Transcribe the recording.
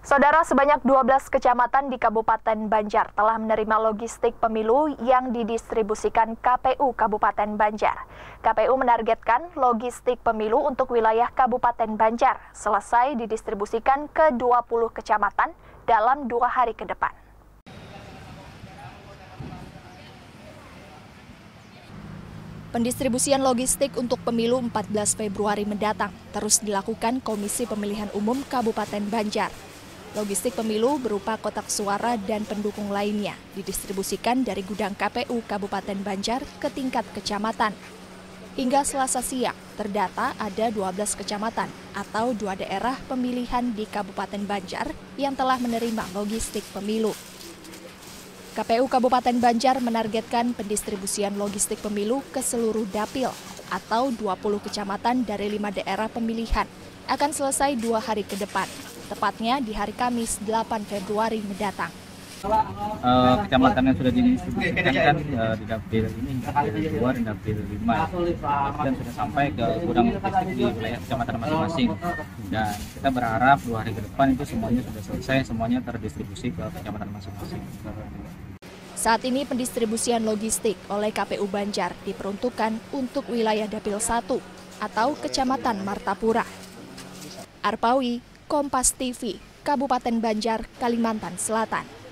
Saudara, sebanyak 12 kecamatan di Kabupaten Banjar telah menerima logistik pemilu yang didistribusikan KPU Kabupaten Banjar. KPU menargetkan logistik pemilu untuk wilayah Kabupaten Banjar selesai didistribusikan ke 20 kecamatan dalam 2 hari ke depan. Pendistribusian logistik untuk pemilu 14 Februari mendatang terus dilakukan Komisi Pemilihan Umum Kabupaten Banjar. Logistik pemilu berupa kotak suara dan pendukung lainnya didistribusikan dari gudang KPU Kabupaten Banjar ke tingkat kecamatan. Hingga Selasa siang, terdata ada 12 kecamatan atau 2 daerah pemilihan di Kabupaten Banjar yang telah menerima logistik pemilu. KPU Kabupaten Banjar menargetkan pendistribusian logistik pemilu ke seluruh dapil atau 20 kecamatan dari 5 daerah pemilihan akan selesai 2 hari ke depan, tepatnya di hari Kamis 8 Februari mendatang. Kecamatan yang sudah didistribusikan kan di dapil ini, dapil 2 dan dapil 5, dan sudah sampai ke gudang logistik di wilayah kecamatan masing-masing. Dan kita berharap 2 hari ke depan itu semuanya sudah selesai, semuanya terdistribusi ke kecamatan masing-masing. Saat ini pendistribusian logistik oleh KPU Banjar diperuntukkan untuk wilayah Dapil 1 atau Kecamatan Martapura. Arpawi, Kompas TV, Kabupaten Banjar, Kalimantan Selatan.